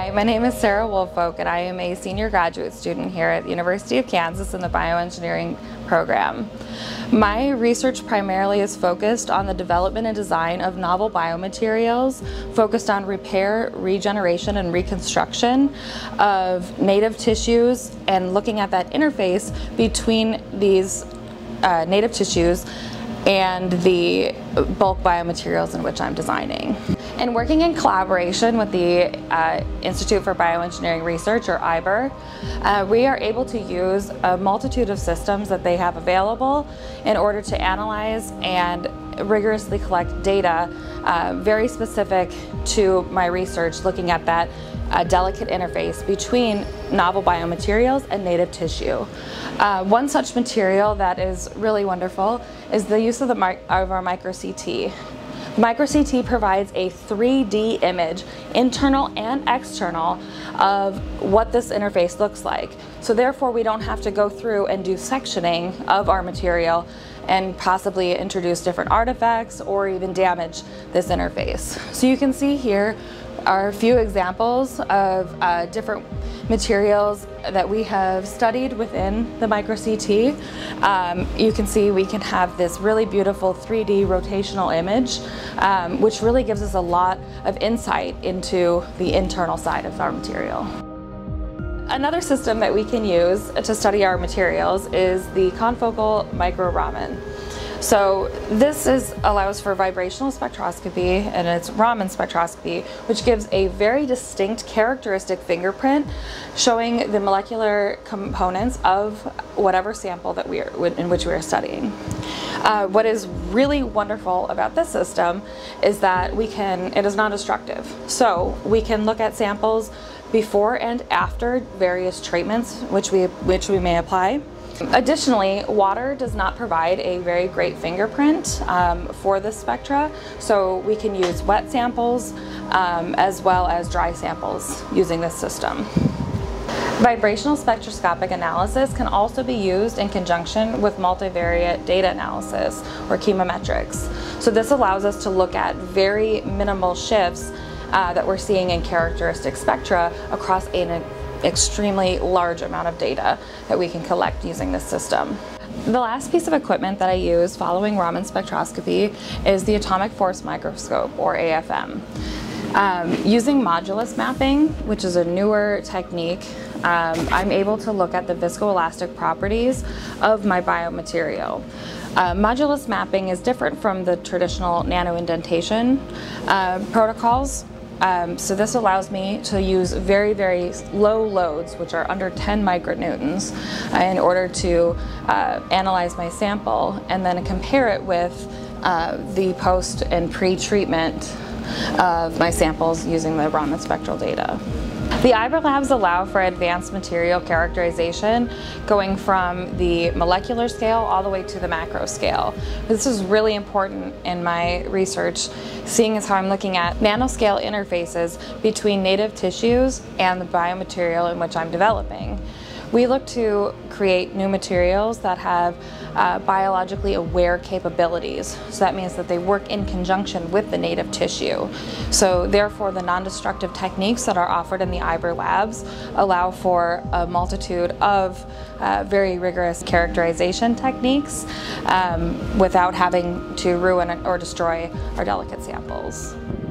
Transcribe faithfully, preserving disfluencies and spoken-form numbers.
Hi, my name is Sarah Wolfolk and I am a senior graduate student here at the University of Kansas in the bioengineering program. My research primarily is focused on the development and design of novel biomaterials, focused on repair, regeneration, and reconstruction of native tissues and looking at that interface between these uh, native tissues and the bulk biomaterials in which I'm designing. And working in collaboration with the uh, Institute for Bioengineering Research, or I B R, uh, we are able to use a multitude of systems that they have available in order to analyze and rigorously collect data uh, very specific to my research, looking at that uh, delicate interface between novel biomaterials and native tissue. Uh, one such material that is really wonderful is the use of, the mi of our micro C T. Micro C T provides a three D image, internal and external, of what this interface looks like. So therefore we don't have to go through and do sectioning of our material and possibly introduce different artifacts or even damage this interface. So you can see here are a few examples of uh, different materials that we have studied within the micro C T. Um, you can see we can have this really beautiful three D rotational image, um, which really gives us a lot of insight into the internal side of our material. Another system that we can use to study our materials is the confocal micro Raman. So this is, allows for vibrational spectroscopy, and it's Raman spectroscopy, which gives a very distinct characteristic fingerprint showing the molecular components of whatever sample that we are, in which we are studying. Uh, what is really wonderful about this system is that we can, it is non-destructive. So we can look at samples before and after various treatments which we, which we may apply. Additionally, water does not provide a very great fingerprint um, for the spectra, so we can use wet samples um, as well as dry samples using this system. Vibrational spectroscopic analysis can also be used in conjunction with multivariate data analysis, or chemometrics. So this allows us to look at very minimal shifts uh, that we're seeing in characteristic spectra across an extremely large amount of data that we can collect using this system. The last piece of equipment that I use following Raman spectroscopy is the atomic force microscope, or A F M. Um, using modulus mapping, which is a newer technique, um, I'm able to look at the viscoelastic properties of my biomaterial. Uh, modulus mapping is different from the traditional nanoindentation uh, protocols. Um, so this allows me to use very, very low loads, which are under ten micronewtons, uh, in order to uh, analyze my sample and then compare it with uh, the post and pre-treatment of my samples using the Raman spectral data. The I B R labs allow for advanced material characterization, going from the molecular scale all the way to the macro scale. This is really important in my research, seeing as how I'm looking at nanoscale interfaces between native tissues and the biomaterial in which I'm developing. We look to create new materials that have uh, biologically aware capabilities. So that means that they work in conjunction with the native tissue. So therefore the non-destructive techniques that are offered in the I B R labs allow for a multitude of uh, very rigorous characterization techniques um, without having to ruin or destroy our delicate samples.